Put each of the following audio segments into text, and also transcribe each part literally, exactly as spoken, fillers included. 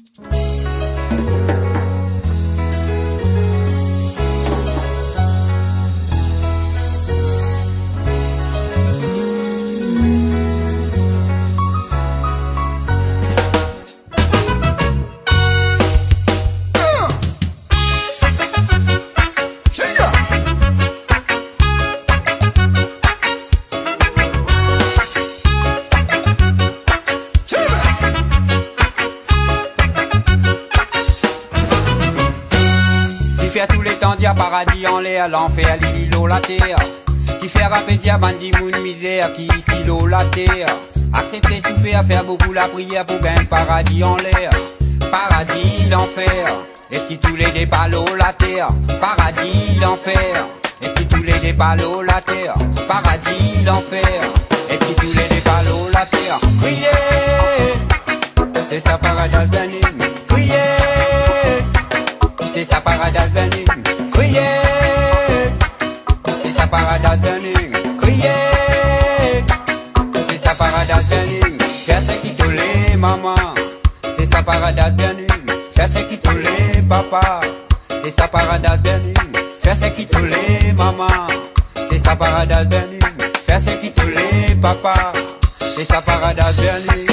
Fait tous les temps dia paradis en l'air, l'enfer, l'îlot, la terre. Qui fait rapper dia bandi moun misère, qui ici l'eau, la terre. Accepter souffrir, faire beaucoup la prière pour gagner paradis en l'air. Paradis, l'enfer, est-ce qui tous les dépalos, la terre. Paradis, l'enfer, est-ce qui tous les dépalos, la terre. Paradis, l'enfer, est-ce qui tous les dépalos, la terre. Crier, c'est ça paradis béni. Crier, c'est sa paradise béni, crier. C'est sa paradise béni, crier. C'est sa paradise béni. Faire ce qui tous les maman, c'est sa paradise béni. Faire ce qui tous les papa, c'est sa paradise béni. Faire ce qui tous les maman, c'est sa paradise béni. Faire ce qui tous les papa, c'est sa paradise béni.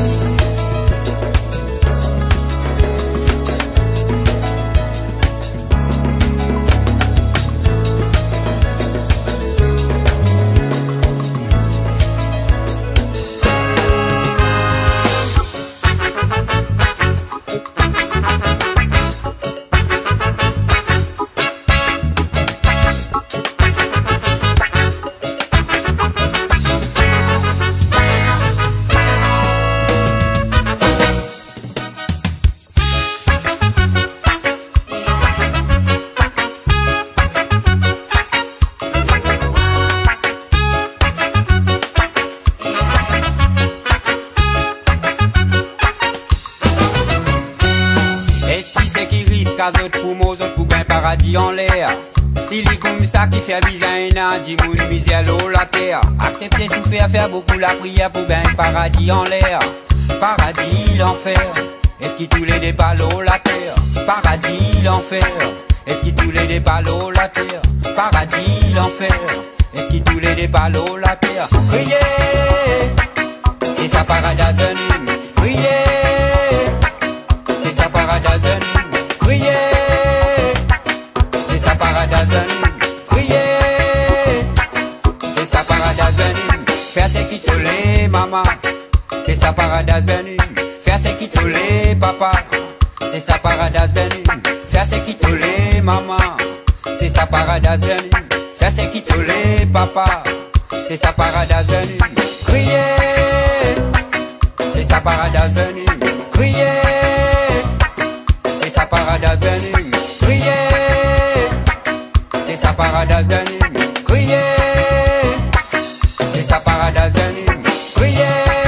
Qu'à autres pour moi, autres pour ben paradis en l'air. Si les comme ça qui fait viser un an, dit moun misère l'eau la terre. Accepter souffrir, faire beaucoup la prière pour ben paradis en l'air. Paradis, l'enfer, est-ce qui tous les dépalos la terre. Paradis, l'enfer, est-ce qui tous les dépalos la terre. Paradis, l'enfer, est-ce qui tous les dépalos la terre. Crier, c'est sa paradise béni. Crier, c'est sa paradise béni. Crier, c'est sa paradise béni. Crier, c'est sa paradise béni. Faire ce qui tous les maman, c'est sa paradise béni. Faire ce qui tous les papa, c'est sa paradise béni. Faire ce qui tous les maman, c'est sa paradise béni. Faire ce qui tous les papa, c'est sa paradise béni. Crier, c'est sa paradise béni. Crier, c'est sa paradise béni, crier. C'est sa paradise béni, crier. C'est sa paradise béni, crier.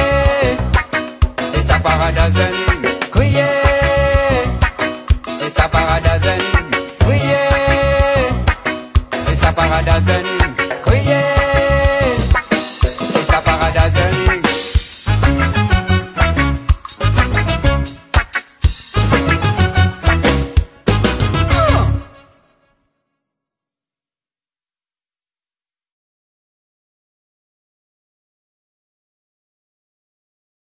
C'est sa paradise béni, crier. C'est sa paradise béni, crier. C'est sa paradise béni.